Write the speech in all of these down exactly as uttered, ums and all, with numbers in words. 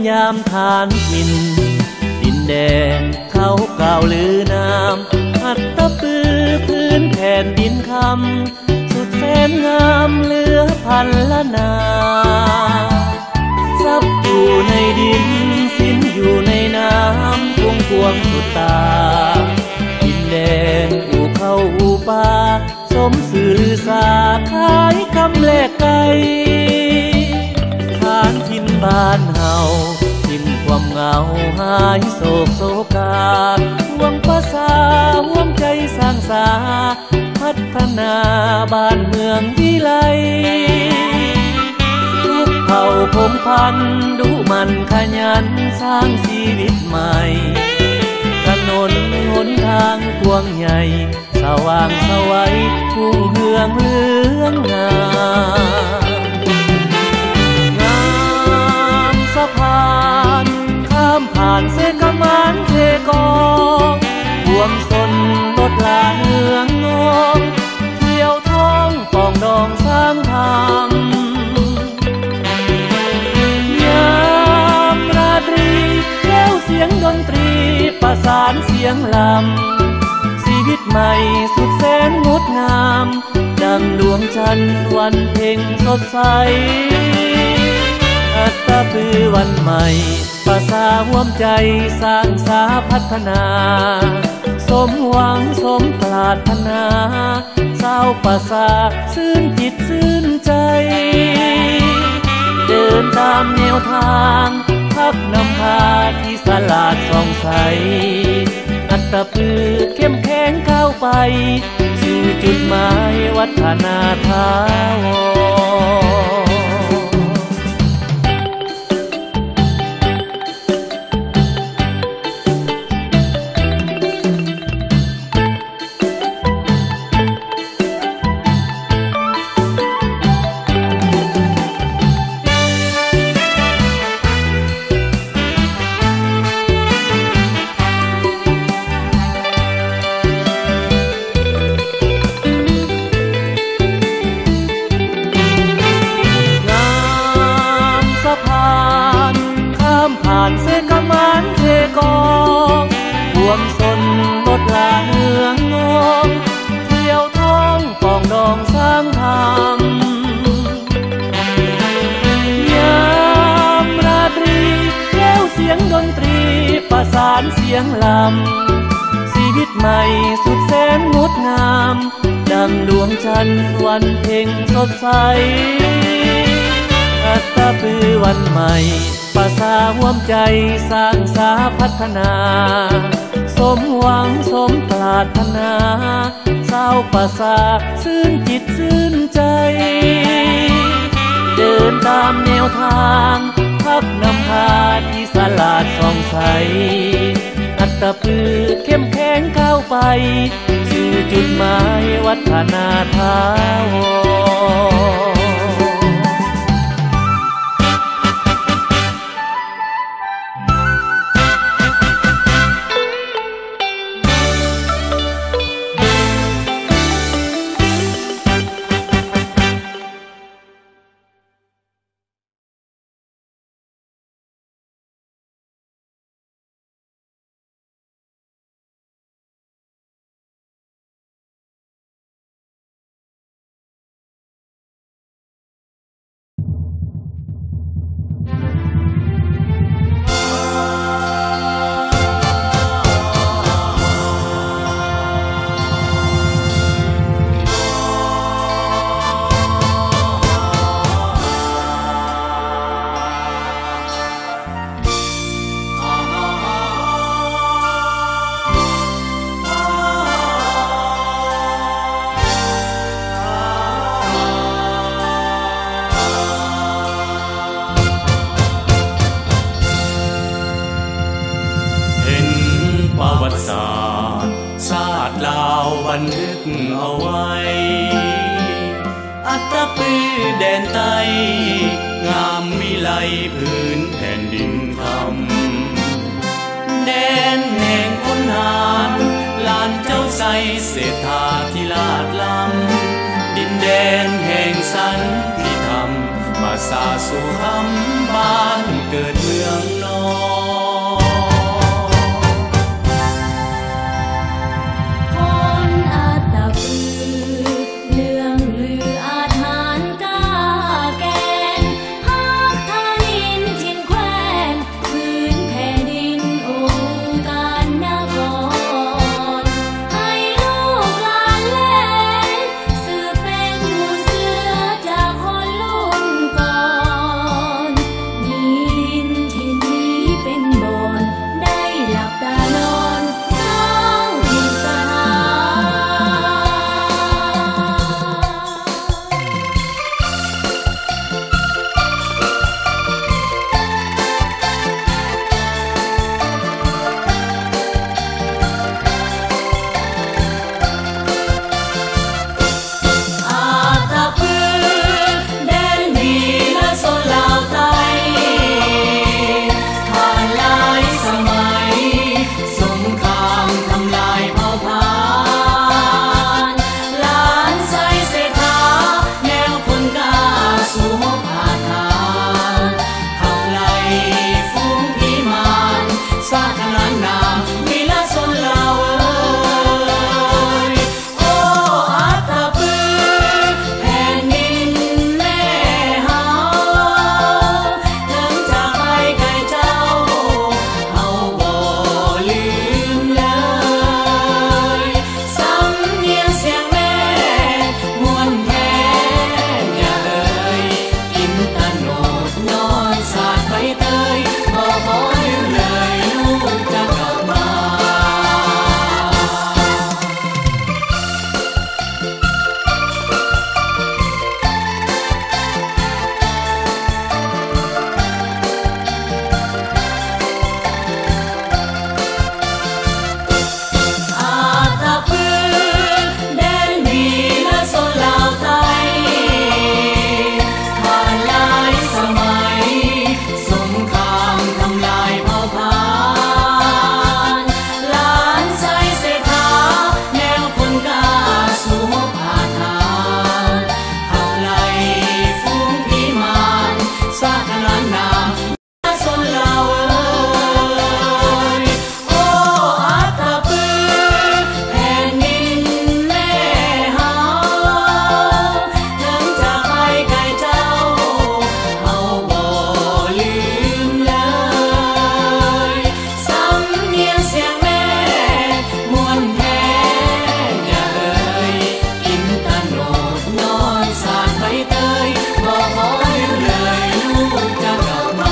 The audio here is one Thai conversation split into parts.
ยามฐานถิ่นดินแดนเขากล่าวลือนามอัตตปือพื้นแผ่นดินคำสุดแสนงามเหลือพันละนาทรัพย์อยู่ในดินสินอยู่ในน้ำทุ่งกวงสุดตาดินแดนอู่เข้าอู่ป่าสมสื่อลือสาขายคำแลกไก่ฐานถิ่นบ้านเฮาสิ้นความเหงาหายโศกโศกาห่วงภาษาห่วงใจสร้างสาพัฒนาบ้านเมืองวิไลทุกเผ่าพงพันธุ์ดุมันขยันสร้างชีวิตใหม่ถนนหนทางกว้างใหญ่สว่างสวัยทุ่งเฮืองเหลืองงามงามสะพานข้ามผ่านเสกมันเสกองห่วงสนรถลาเฮืองนองเที่ยวท้องปองดองสร้างทางยามราตรีแล้วเสียงดนตรีประสานเสียงลำชีวิตใหม่สุดแสนงดงามดังดวงจันทร์วันเพ็ญสดใสอัตตปือวันใหม่ประสาห่วมใจสร้างสาพัฒนาสมหวังสมปรารถนาสาวประสาซื่นจิตซื่นใจเดินตามแนวทางพักนำพาที่สลาดส่องใสอัตตปือเข้มแข็งก้าวไปสู่จุดหมายวัฒนาถาวรเสกมันเสกองห่วงสนรถลาเฮืองนองเที่ยวท้องปองดองสร้างทางยามราตรีแล้วเสียงดนตรีประสานเสียงลำชีวิตใหม่สุดแสนงดงามดังดวงจันทร์วันเพ็ญสดใสอัตตปือวันใหม่ประสาห่วมใจสร้างสาพัฒนาสมหวังสมปรารถนาสาวประสาซื่นจิตซื่นใจเดินตามแนวทางพักนำพาที่สลาดส่องใสอัตตปือเข้มแข็งก้าวไปสู่จุดหมายวัฒนาถาวรบันทึกเอาไว้อัตตปือแดนใต้งามวิไลพื้นแผ่นดินคำแดนแห่งคนหารลานเจ้าใสเศรษฐาธิราชลำดินแดนแห่งสันติธรรมมาสาสู่คำบ้านเกิดเมืองนอนคนอาตตปือเรื่องลืออาถรรพ์กาแกนภาคไทยถิ่นแคว้นพื้นแผ่นดินองค์การนครให้ลูกหลานเล่นสืบเป็นหมู่เสือจากคนรุ่นก่อนมีดินถิ่นนี้เป็นบ่อนได้หลับตานอนสร้างดินสถานอาตตปือแดนดีและโซนลาวใต้ผ่านหลายสมัยสงครามทำลายเผ่าพานหลานใส่เสถาแนวคนกล้าสู่หกอาถรรพ์ขับไล่ฝูงผีมารสาธนานามวีรชนลาวเอ่ยโอ้อาตตปือแผ่นดินแม่เฮาถึงจากไปไกลเจ้าเฮาบ่ลืมเลยสำเนียงเสียงแม่ม่วนแท้อย่าเอ่ยกินตะโนดนอนสาดใบเตยบ่ขอลืมเลยลูกจะกลับมาอาตตปือแดนดีและโซนลาวใต้ผ่านหลายสมัยสงครามทำลายเผ่าพานหลานใส่เสถาแนวคนกล้าสู่หกอาถรรพ์ขับไล่ฝูงผีมารสาธนานามชนลาวเอ่ยโอ้อาตตปือแผ่นดินแม่เฮาถึงจากไปไกลเจ้าเฮาบ่ลืมเลยสำเนียงเสียงแม่ม่วนแท้อย่าเอ่ยกินตะโนดนอนสาดใบเตยบ่ขอลืมเลยลูกจะกลับมา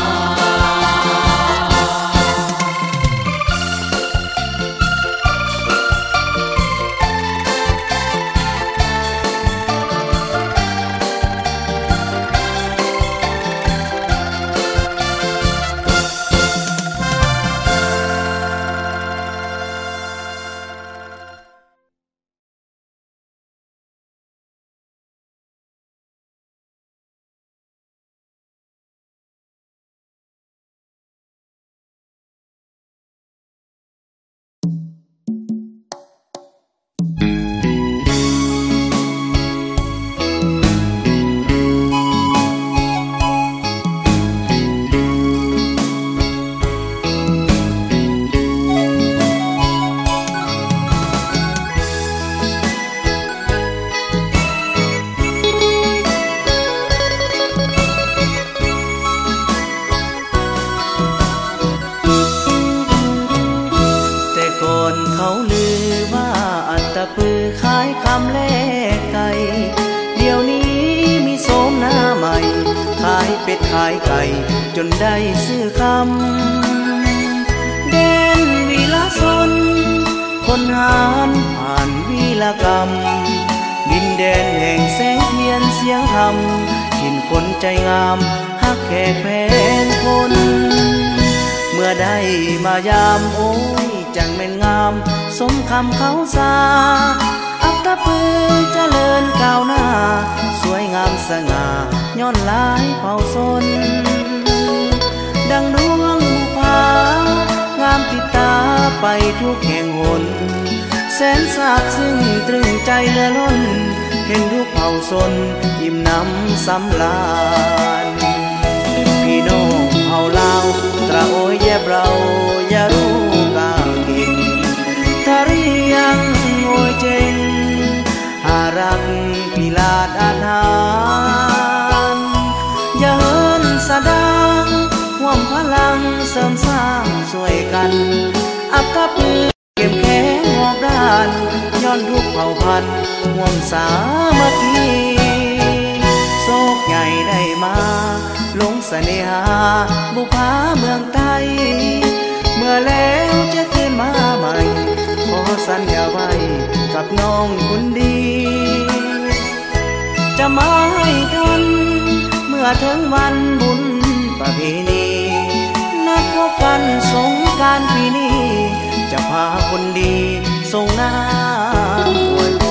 ำแลกไก่เดี๋ยวนี้มีโสมหน้าใหม่ขายเป็ดขายไก่จนได้ซื้อคำเด่นวีรชนคนหารผ่านวีรกรรมดินแดนแห่งแสงเทียนเสียงธรรมถิ่นคนใจงามฮักแขกแพงคนเมื่อได้มายามโอ้ยจังแม่นงามสมคำเขาสาอัปตะปือเจริญก้าวหน้าสวยงามสง่าย้อนหลายเผ่าชนดังดวงบุพางามติดตาไปทุกแห่งหนแสนซาบซึ้งตรึงใจเหลือล้นเห็นทุกเผ่าชนอิ่มน้ำสำราญน้องเฮาลาวตราโอยแยบเราอย่ารู้กากินถ้าเรียงโอยเจงหารักพิลาดอาหารอย่าเฮินสะดังห่วมพลังเสริมสร้างช่วยกันอับกับมือเก็บแข็งงอบด้านย้อนทุกเผ่าพันธุ์ห่วมสามัคคีโศกใหญ่ได้มาลงเสน่หาบุพาเมืองไทยเมื่อแล้วจะขึ้นมาใหม่ขอสัญญาไว้กับน้องคนดีจะมาให้ทันเมื่อถึงวันบุญประเพณีนัดพบกันสงกรานต์ปีนี้จะพาคนดีส่งน้ำอวยพร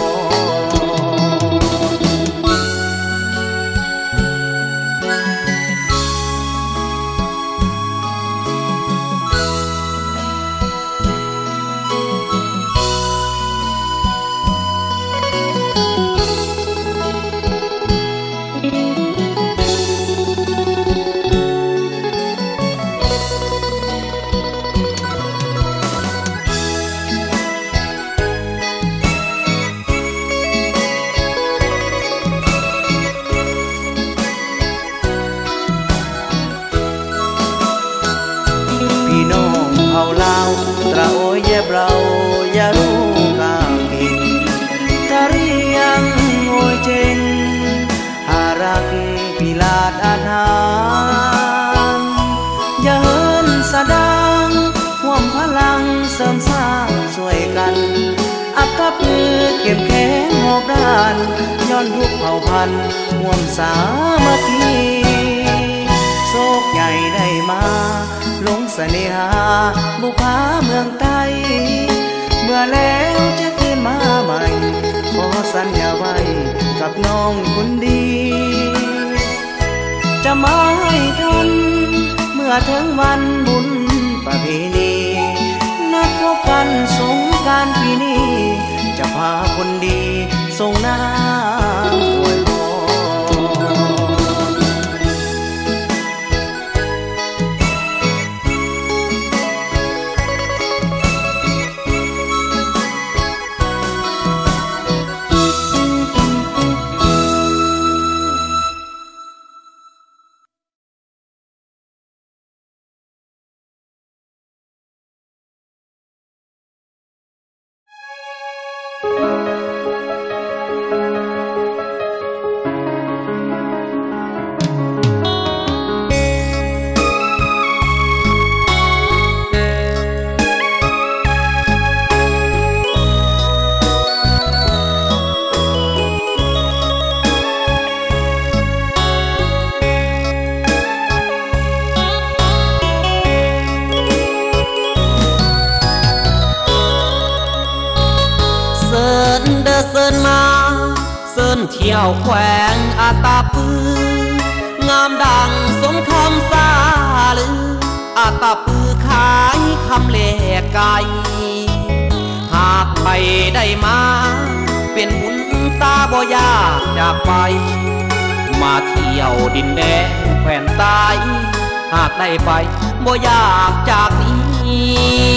ตราโอยแยบเราอย่ารู้กากินถ้าเรียงโอยเจงหารักพิลาดอาหารอย่าเฮินสะดังห่วมพลังเสริมสร้างช่วยกันอับกับมือเก็บแข็งงอบด้านย้อนทุกเผ่าพันธุ์ห่วมสามัคคีโศกใหญ่ได้มาลงเสน่หาบุพาเมืองไทยเมื่อแล้วจะขึ้นมาใหม่ขอสัญญาไว้กับน้องคนดีจะมาให้ทันเมื่อถึงวันบุญประเพณีนัดพบกันสงกรานต์ปีนี้จะพาคนดีส่งน้ำอวยพรเสินมาเสินเที่ยวแขวงอาตาปืองามดังสมคำซาลืออาตาปือขายคำเล่ไก่หากไปได้มาเป็นบุญตาบ่ยากจากไปมาเที่ยวดินแดนแคว้นใต้หากได้ไปบ่ยากจากนี้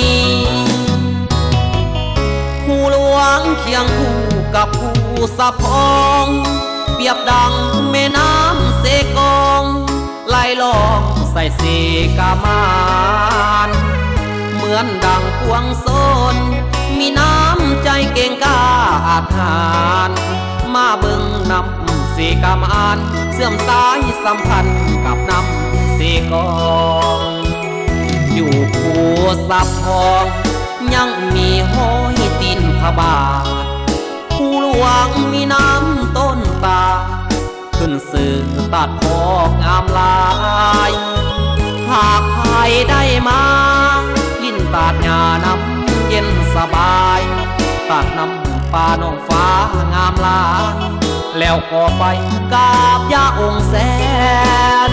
ผู้หลวงเคียงคู่กับผู้สะพองเปรียบดังแม่น้ำเสกองไหลลองใส่เสกามานเหมือนดังพวงโซนมีน้ำใจเก่งกล้าอาถรรพ์มาเบิ่งนำเสกามานเสื่อมสายสัมพันธ์กับน้ำเสกองอยู่ผู้สะพองยังมีห้อยตีนพระบาทผู้หลวงมีน้ำต้นตาขึ้นสื่อตัดพอกงามลายหากใครได้มาลิ้นตาดหญ้าน้ำเย็นสบายตัดน้ำป่าน้องฟ้างามลายแล้วก็ไปกราบย่าองค์แสน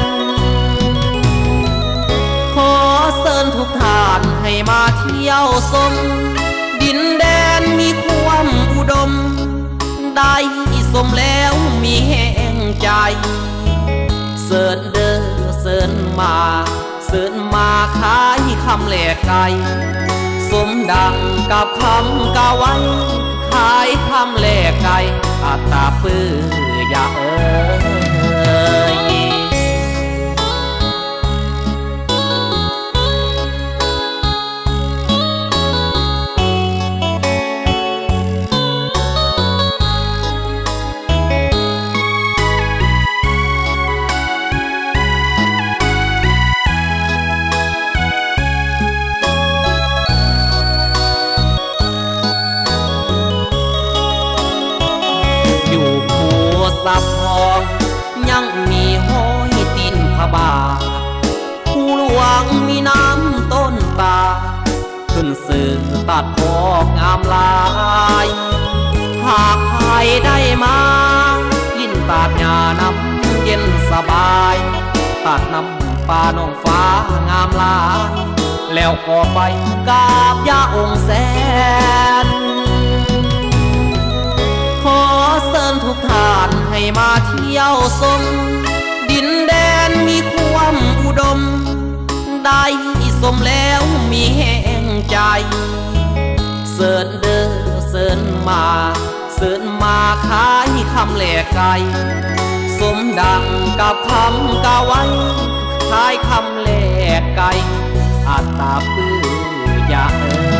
ขอเชิญทุกท่านให้มาเที่ยวชมดินแดนมีความอุดมได้สมแล้วมีแห่งใจเสิร์นเด้อเสิร์นมมาเสิร์นมาขายคำแหลกไก่สมดังกับคำกาไว้ขายคำแหลกไก่อาตาปื้ออย่าเอ่ยสับทองยังมีห้อยตีนพระบาผู้หลวงมีน้ำต้นตาขึ้นสื่อตัดพอกงามลายหากใครได้มายินตาดหญ้าน้ำเย็นสบายตัดน้ำป่าน้องฟ้างามลายแล้วก็ไปกราบย่าองค์แสนขอเชิญทุกท่านให้มาเที่ยวชมดินแดนมีความอุดมได้สมแล้วมีแห่งใจเสิร์นเด้อเสิร์นมาเสิร์นมาขายคำแหลกไก่สมดังกับคำกาไว้ขายคำแหลกไก่อาตาปื้ออย่าเอ่ย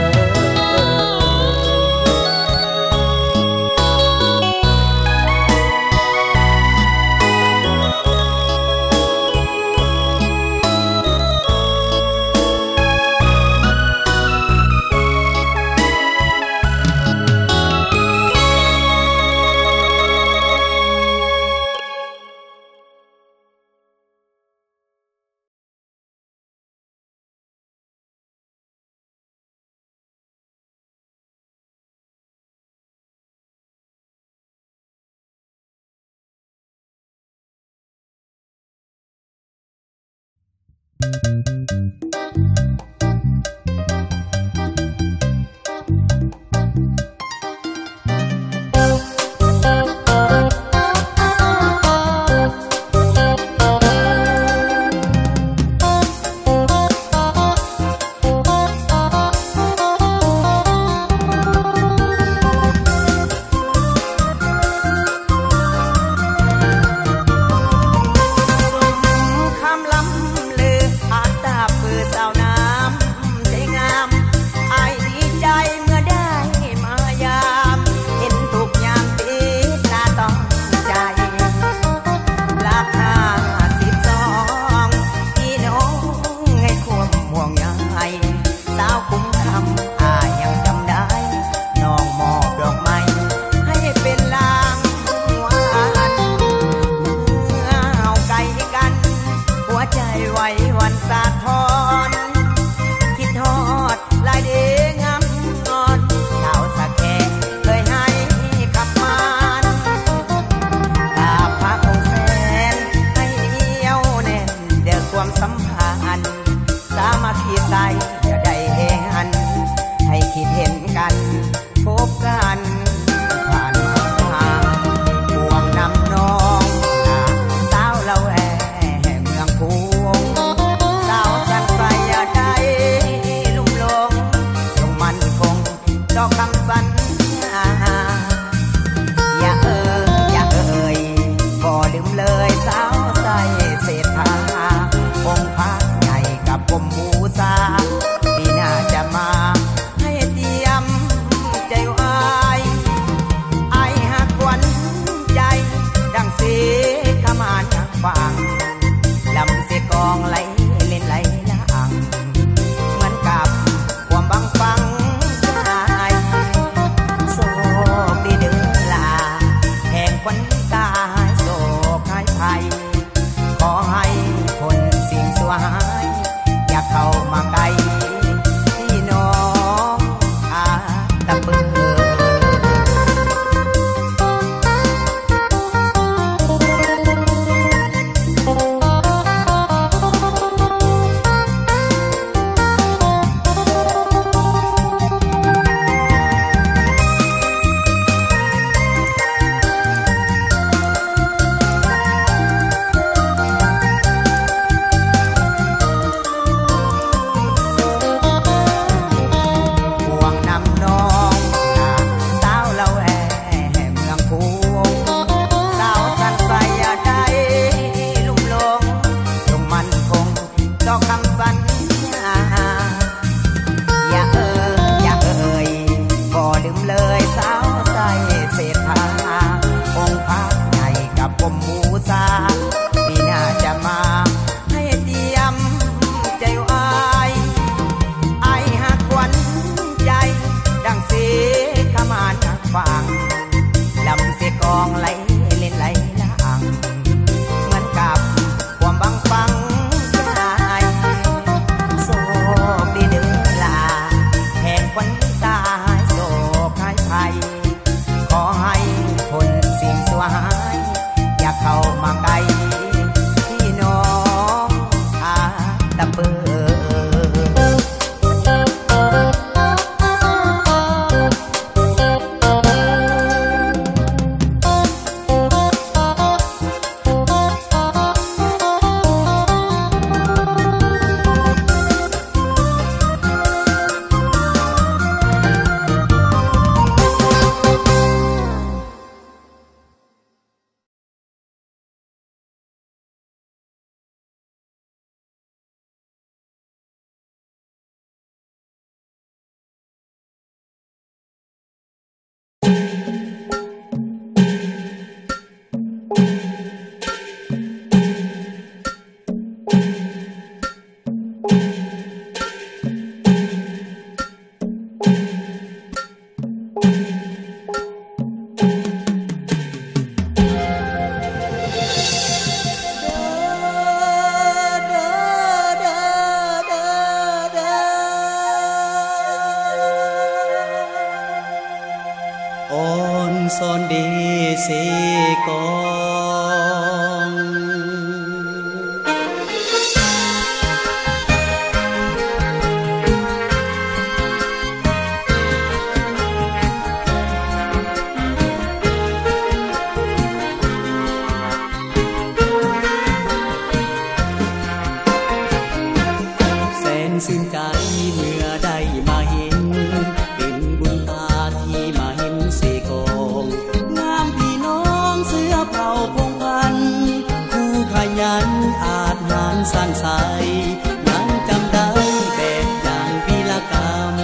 สิ้นใจเมื่อได้มาเห็นเป็นบุญตาที่มาเห็นเสกองงามพี่น้องเสื้อเผ่าพงพันผู้ขยันอาจงานสร้างสายยังจำได้แบบอย่างพิลกรรม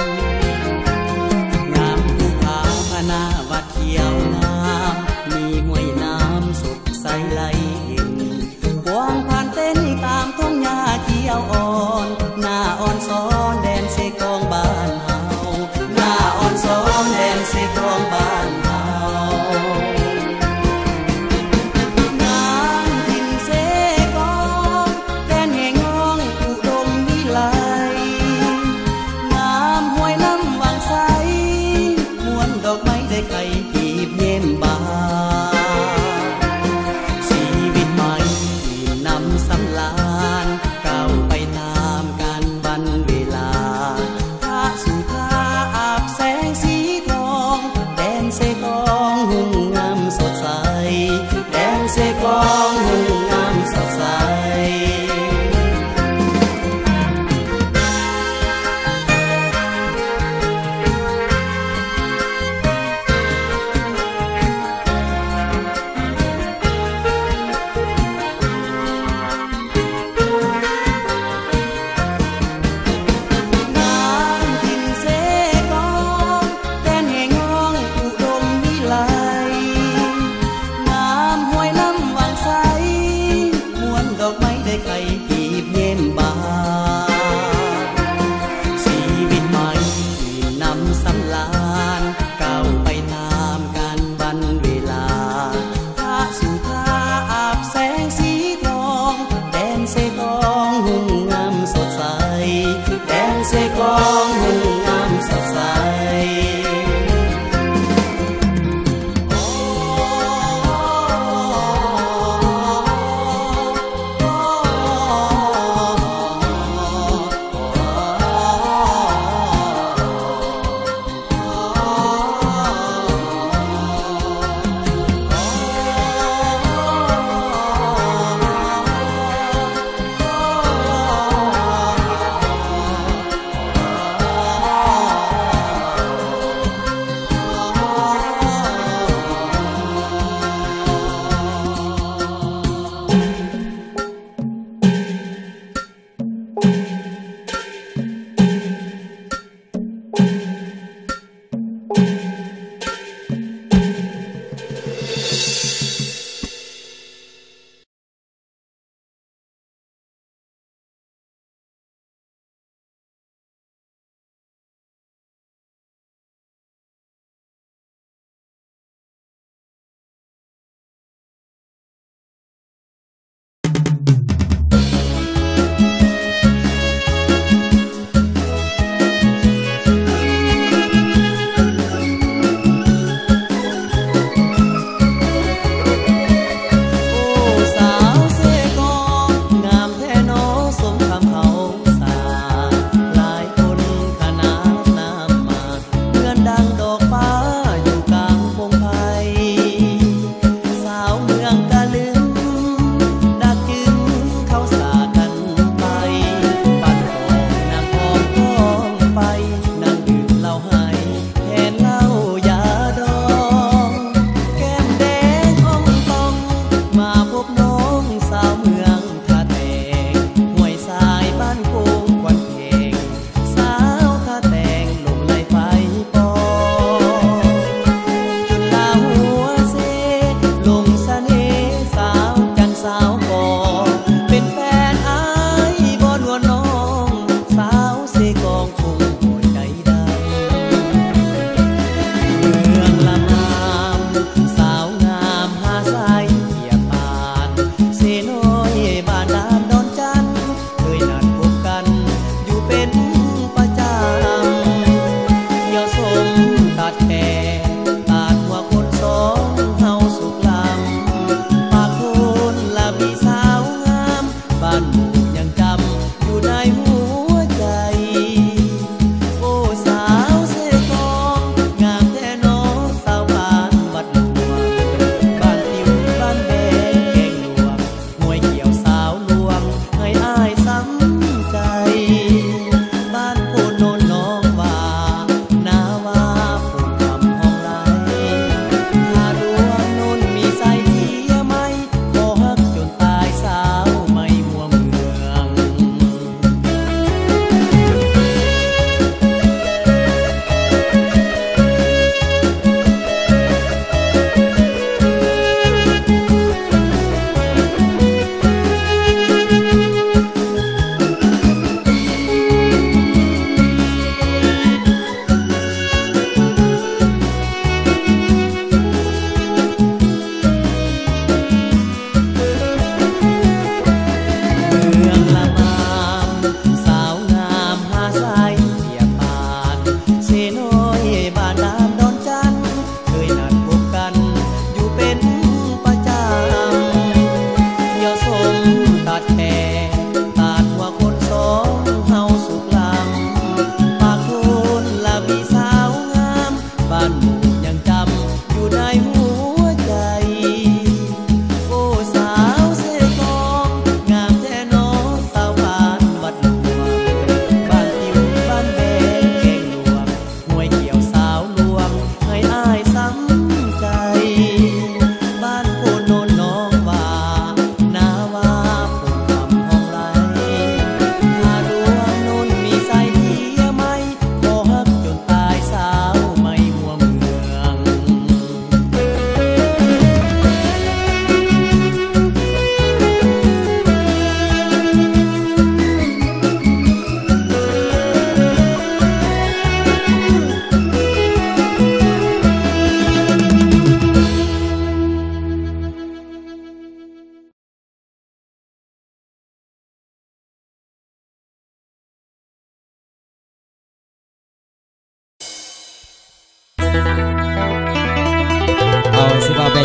งามภูเขาพนาวัดเขียวงามมีห้วยน้ำสดใสไหลเห็นกวางผ่านเต้นตามท้องหญ้าเขียวอ่อนหน้าอ่อนซ้อนแดนเสกองบ้านเฮาหน้าอ่อนซ้อนแดนเสกองบ้านเฮางานถิ่นเสกองแดน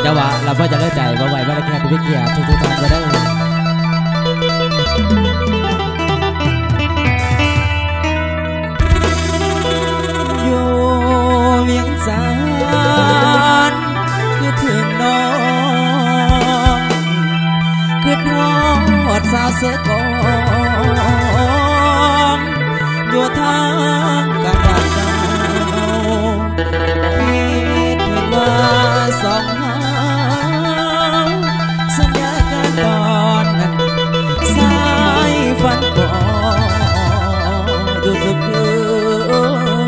จะว่าเราเพื่อจะเลิกใจว่าไหวว่าแค่พี่เกียร์ทุกทุกท่านก็ได้อยู่เวียงจันทร์คือถึงน้องคือทอดสาวเสือก่อนอยู่ทางกระดาษดาวคิดถึงว่าสองหาสัญญากันก่อนนั้นสายฝันก่อนดูสุขคืน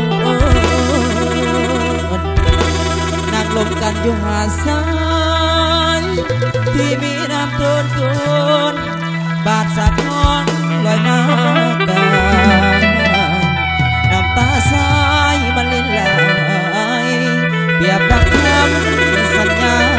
นั่งลมกันอยู่หาดทรายที่มีน้ำตื้นตื้นบาดสะท้อนลอยมากันน้ำตาสายมันลินไหลเปรียบดังคำสัญญา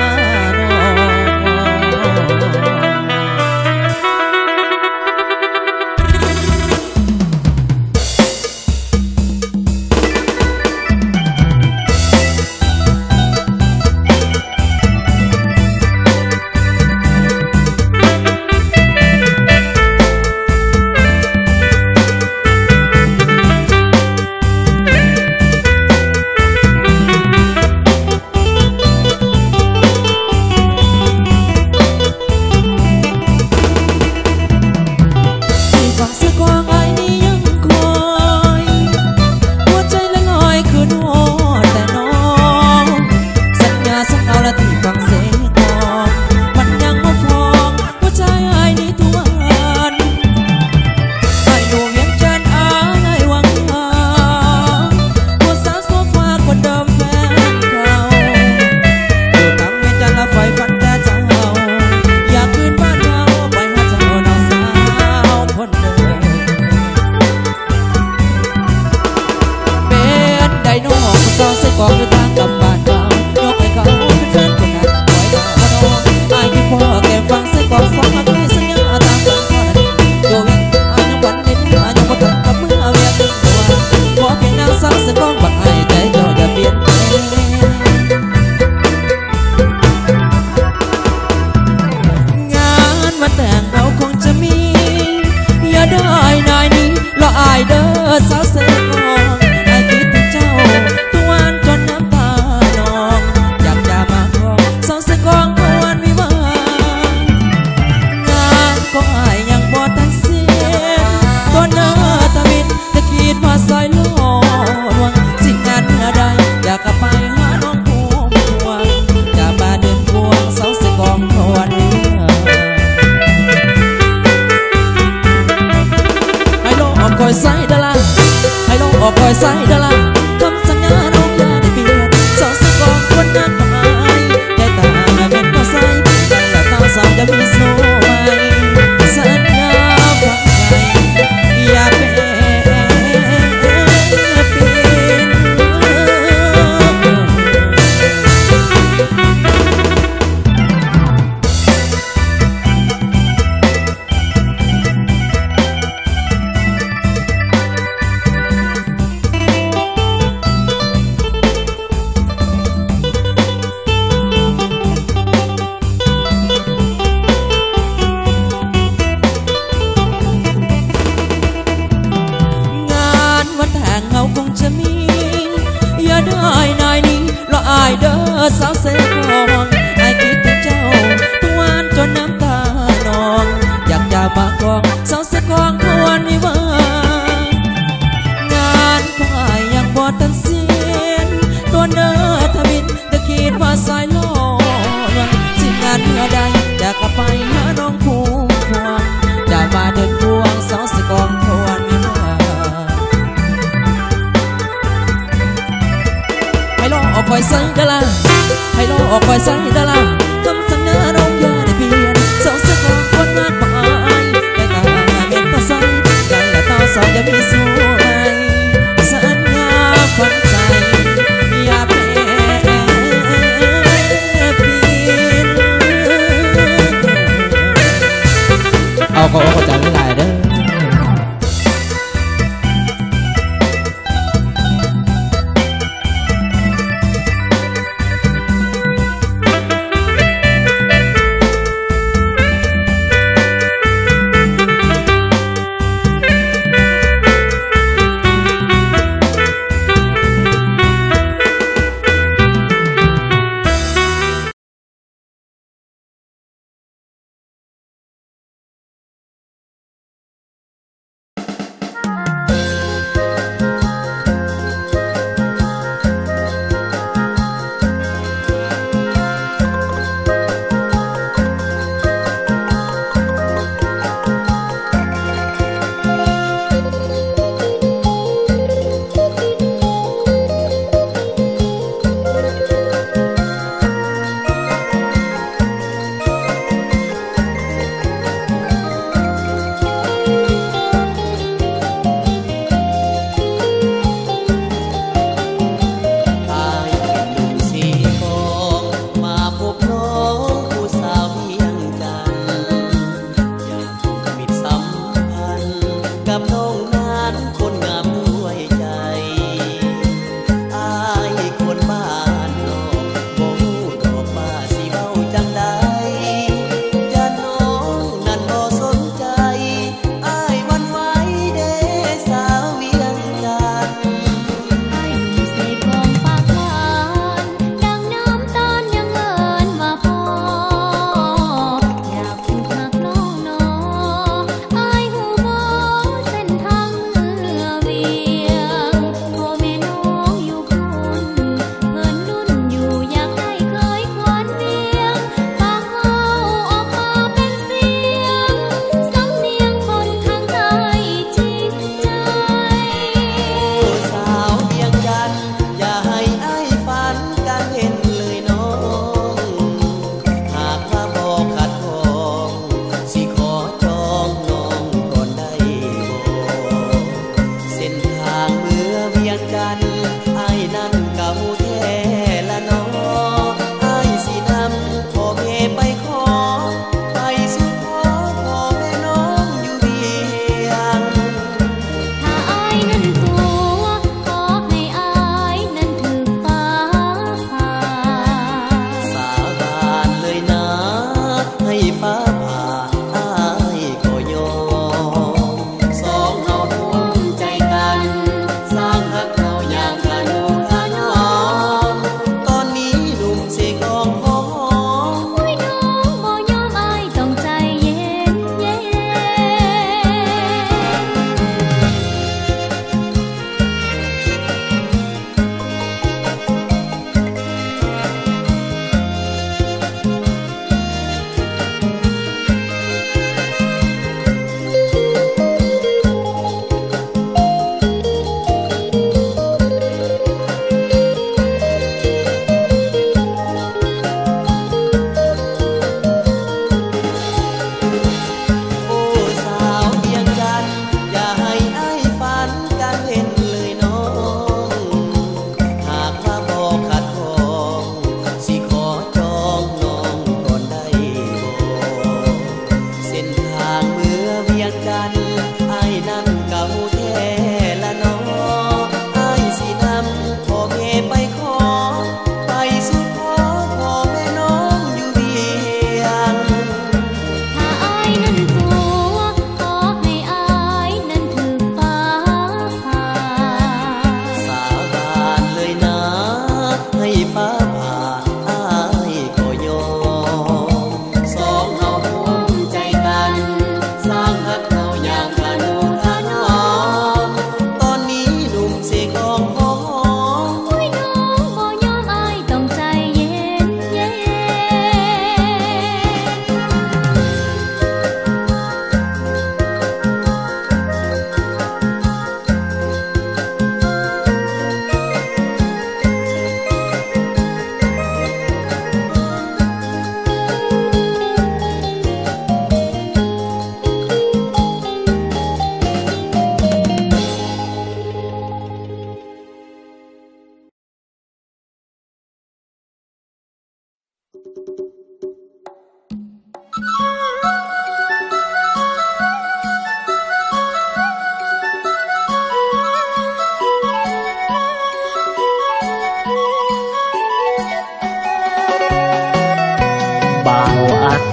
สาวเสกองไอ้คิดถึงเจ้าทุกวันจนน้ำตานองอยากจะมากองสาวเสกองทุกวันวิวางานของไอ้ยังบ่ทันเสียนตัวเนื้อทวินตะคิดว่าสายลอยสิ่งงานเมื่อใดอยากกลับไปหาน้องผู้พวงจะมาเดินพวงสาวเสกองทุกวันวิวาให้ลองออกคอยใส่กะลาให้โลกออกไปใส่ดาราคำสัญญาน้องอย่าได้เปลี่ยนสาวเสียของคนมากมายแต่ตาเม็ดตาใสกันและตาสาวจะมีสวยสัญญาฝันใจอย่าเปลี่ยนเอาก็เอาใจไม่ได้เด้อ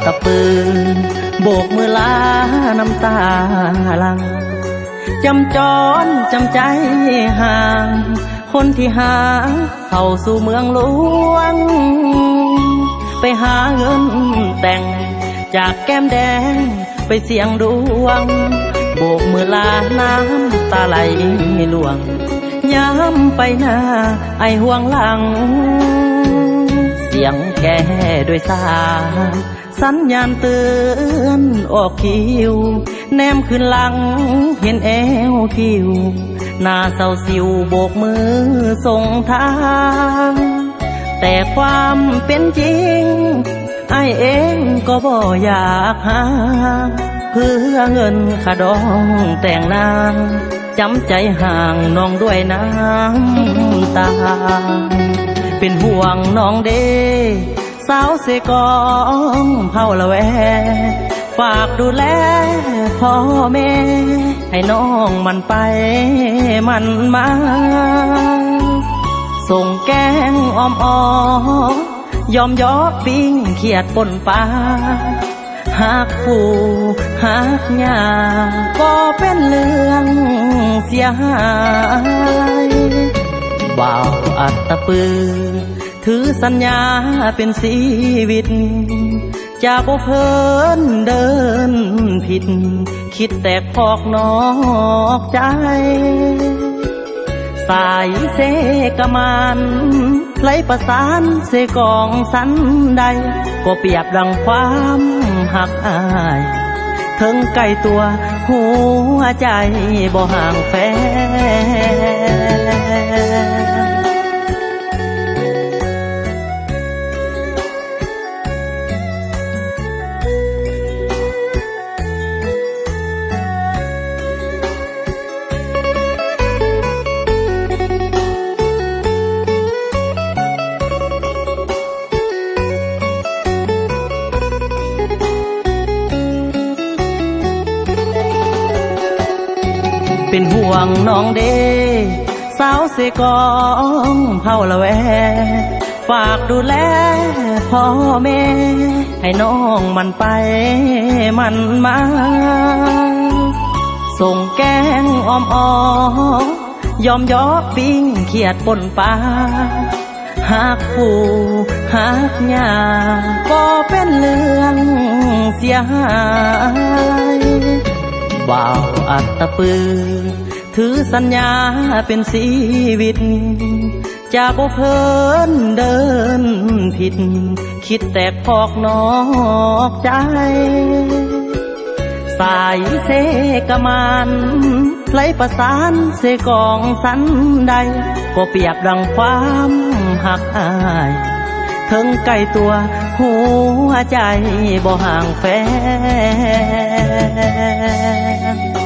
ตะปืนโบกมือลาน้ำตาลังจำจรจำใจห่างคนที่หาเข้าสู่เมืองหลวงไปหาเงินแต่งจากแก้มแดงไปเสี่ยงดวงโบกมือลาน้ำตาไหลหลวงย้ำไปหน้าไอห่วงหลังเสียงแก่ด้วยสาสัญญาณเตือนออกคิวแนมขึ้นหลังเห็นแอวคิวหน้าเศร้าสิวโบกมือส่งทางแต่ความเป็นจริงไอเองก็บ่อยากหาเพื่อเงินค่าดองแต่งนางจำใจห่างน้องด้วยน้ำตาเป็นห่วงน้องเด้สาวเสกองเผาละแวฝากดูแลพ่อแม่ให้น้องมันไปมันมาส่งแกงอ้อมอ้อยอมยอปิ้งเขียดปนปลาหากผู้หากหญ้าก็เป็นเรื่องเสียหายบ่าวอัตตปือถือสัญญาเป็นชีวิตจะบ่เพิ่นเดินผิดคิดแต่คอกนอกใจสายเสกมันไหลประสานเสกองสันใดก็เปรียบดังความหักอายถึงใกล้ตัวหัวใจบ่ห่างแฟนเป็นห่วงน้องเด้สาวเสกองเผาละแวฝากดูแลพ่อแม่ให้น้องมันไปมันมาส่งแกงอ้อมอ้อยอมยอปิ้งเขียดปนปลาหากผู้หากหญ้าก็เป็นเรื่องเสียหายบ่าวอัตตปือถือสัญญาเป็นชีวิตจะบ่เพิ่นเดินผิดคิดแต่คอกนอกใจสายเสกมันไหลประสานเสกองสันใดก็เปรียบดังความหักอายถึงใกล้ตัวหัวใจบ่ห่างแฟน